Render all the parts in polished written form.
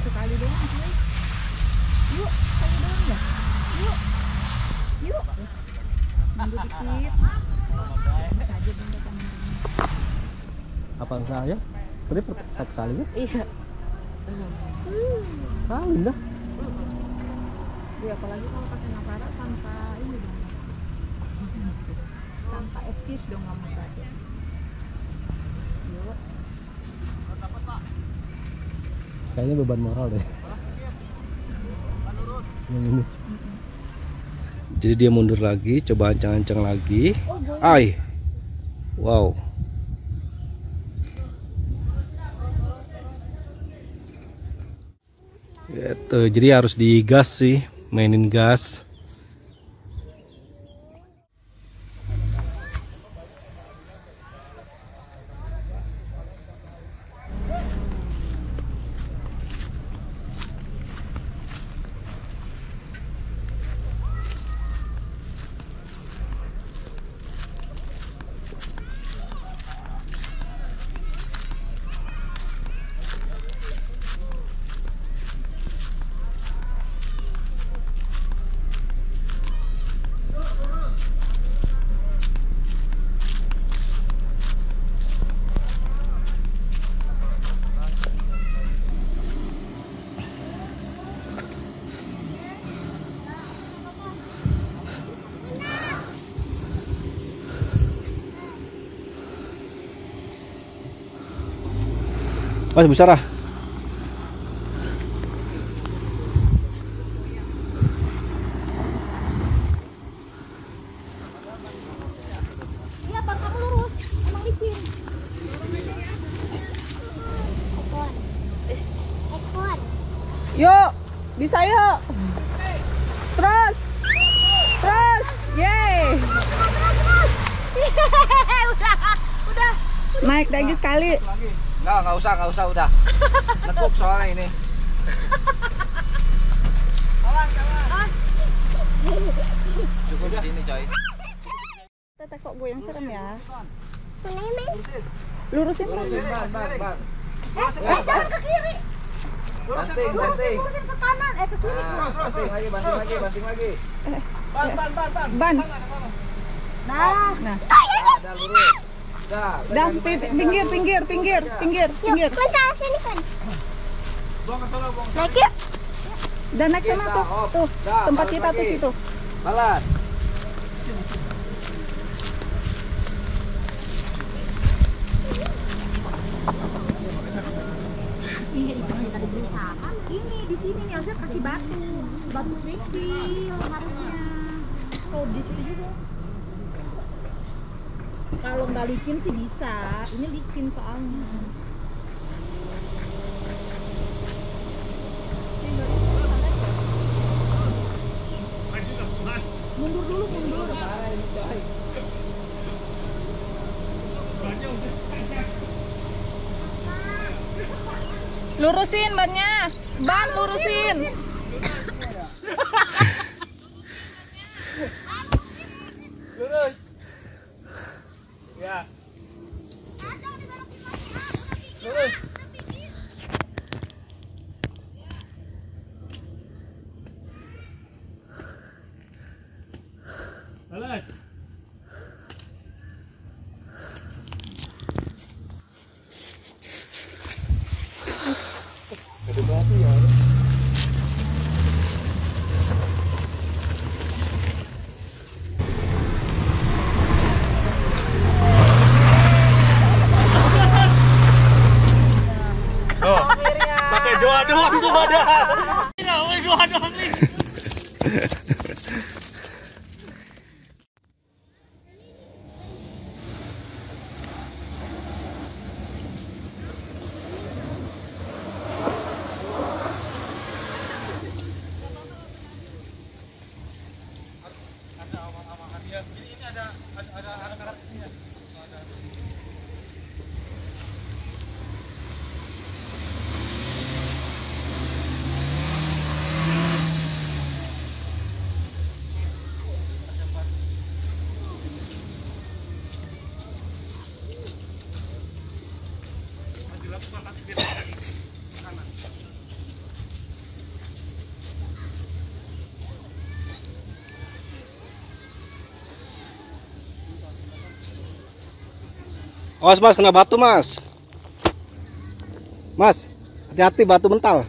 sekali doang cuy. Yuk, sekali doang ya. Yuk. Yuk. Mundur dikit. Bisa aja bunda teman-teman. Apa saya? Tadi satu kali ya? Iya. Kali dah. Iya, apalagi kalau pakai Navara tanpa ini dong. Tanpa eskis dong kamu tadi. Yuk. Kayaknya beban moral deh. Yang ini. Jadi dia mundur lagi, coba ancang-ancang lagi. Ai. Wow. Gitu, jadi harus digas sih, mainin gas. Mas Bu Sarah. Iya, Bang, kamu lurus. Emang licin. Ekor. Yuk, bisa yuk. Terus. Terus. Yeay. Udah. Naik lagi sekali. Nggak usah udah. Nekuk soalnya ini. Cukup di sini coy. Tete kok gue yang serem ya. Lurusin Bang. jangan ke kiri. Banting. Lurusin ke kanan, ke kiri. Banting lagi. Ban. Nah. Udah lurus. Dah, pinggir. Bentar, sini kan. Naik yuk. Dan naik sana tuh. Tempat kita tuh situ. Balas. Ini di sini nih harusnya kasih batu kecil harusnya. Oh, di situ juga. Kalau nggak licin sih bisa, ini licin soalnya. Mundur dulu. Lurusin bannya, lurusin. Lurus. Ya. Lurus. Balas. Ada batu ya. Pakai doa doang tuh padahal. Doa doang nih. Ini ada karakternya. Awas mas, kena batu mas. Mas, hati-hati batu mental.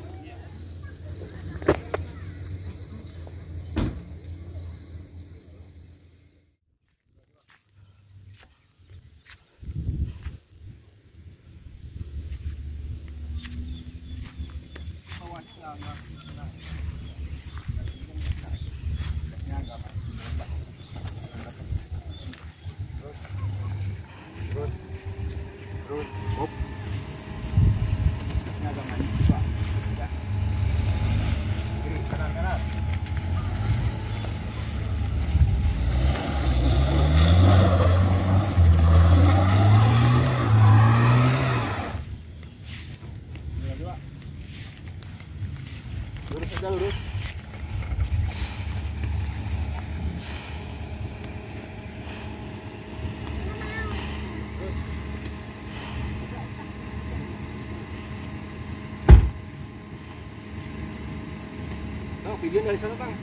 Lurus aja, lurus. Bang, video dari sana bang.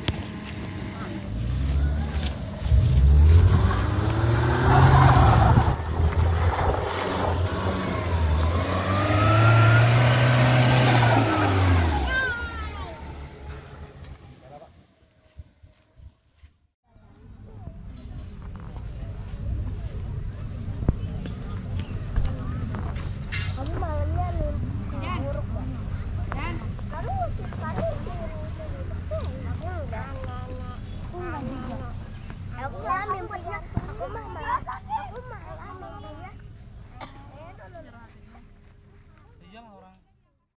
Kamu malamnya buruk kok. Kamu aku enggak. Aku ambil